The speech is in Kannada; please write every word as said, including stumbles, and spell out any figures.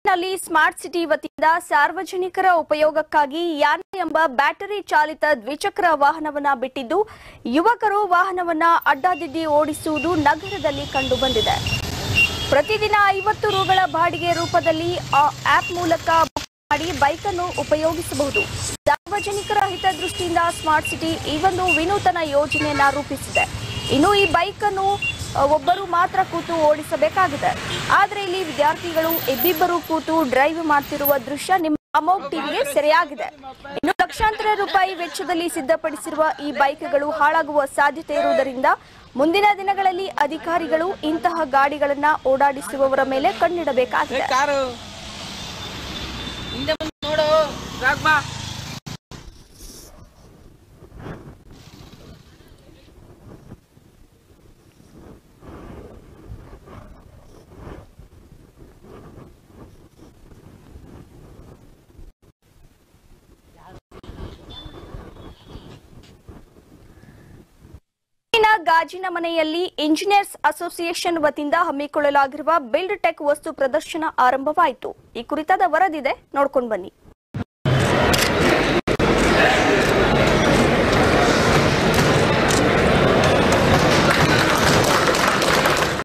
ನಲ್ಲಿ ಸ್ಮಾರ್ಟ್ ಸಿಟಿ ವತಿಯಿಂದ ಸಾರ್ವಜನಿಕರ ಉಪಯೋಗಕ್ಕಾಗಿ ಯಾನ ಎಂಬ ಬ್ಯಾಟರಿ ಚಾಲಿತ ದ್ವಿಚಕ್ರ ವಾಹನವನ್ನ ಬಿಟ್ಟಿದ್ದು ಯುವಕರು ವಾಹನವನ್ನ ಅಡ್ಡಾದಿಡ್ಡಿ ಓಡಿಸುವುದು ನಗರದಲ್ಲಿ ಕಂಡುಬಂದಿದೆ. ಪ್ರತಿದಿನ ಐವತ್ತು ರೂಗಳ ಬಾಡಿಗೆ ರೂಪದಲ್ಲಿ ಆಪ್ ಮೂಲಕ ಬುಕ್ ಮಾಡಿ ಬೈಕ್ ಅನ್ನು ಉಪಯೋಗಿಸಬಹುದು. ಸಾರ್ವಜನಿಕರ ಹಿತದೃಷ್ಟಿಯಿಂದ ಸ್ಮಾರ್ಟ್ ಸಿಟಿ ಈ ಒಂದು ವಿನೂತನ ಯೋಜನೆಯನ್ನ ರೂಪಿಸಿದೆ. ಇನ್ನು ಈ ಬೈಕ್ ಅನ್ನು ಒಬ್ಬರು ಮಾತ್ರ ಕೂತು ಓಡಿಸಬೇಕಾಗಿದೆ. ಆದರೆ ಇಲ್ಲಿ ವಿದ್ಯಾರ್ಥಿಗಳು ಇಬ್ಬಿಬ್ಬರು ಕೂತು ಡ್ರೈವ್ ಮಾಡ್ತಿರುವ ದೃಶ್ಯ ನಿಮ್ಮ ಅಮೋಘ್ ಟಿವಿಗೆ ಸೆರೆಯಾಗಿದೆ. ಇನ್ನು ಲಕ್ಷಾಂತರ ರೂಪಾಯಿ ವೆಚ್ಚದಲ್ಲಿ ಸಿದ್ಧಪಡಿಸಿರುವ ಈ ಬೈಕ್ಗಳು ಹಾಳಾಗುವ ಸಾಧ್ಯತೆ ಇರುವುದರಿಂದ ಮುಂದಿನ ದಿನಗಳಲ್ಲಿ ಅಧಿಕಾರಿಗಳು ಇಂತಹ ಗಾಡಿಗಳನ್ನ ಓಡಾಡಿಸುವವರ ಮೇಲೆ ಕಣ್ಣಿಡಬೇಕಾಗಿದೆ. ಗಾಜಿನ ಮನೆಯಲ್ಲಿ ಇಂಜಿನಿಯರ್ಸ್ ಅಸೋಸಿಯೇಷನ್ ವತಿಯಿಂದ ಹಮ್ಮಿಕೊಳ್ಳಲಾಗಿರುವ ಬಿಲ್ಡ್ ಟೆಕ್ ವಸ್ತು ಪ್ರದರ್ಶನ ಆರಂಭವಾಯಿತು. ಈ ಕುರಿತಾದ ವರದಿದೆ, ನೋಡ್ಕೊಂಡು ಬನ್ನಿ.